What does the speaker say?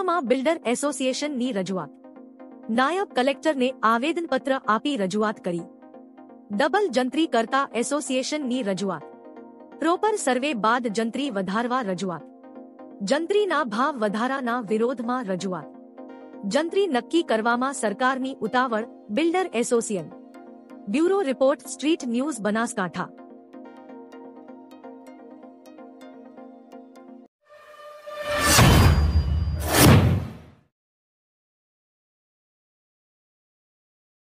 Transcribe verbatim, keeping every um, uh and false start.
વડોદરામાં બિલ્ડર એસોસિએશનની રજૂઆત. નાયબ કલેક્ટરને આવેદનપત્ર આપી રજૂઆત કરી. ડબલ જંત્રી કરતા એસોસિએશનની રજૂઆત. પ્રોપર સર્વે બાદ જંત્રી વધારવા રજૂઆત. જંત્રીના ભાવ વધારાના વિરોધમાં રજૂઆત. જંત્રી નક્કી કરવામાં સરકારની ઉતાવળ, builder association. Bureau report, street news, Banaskantha.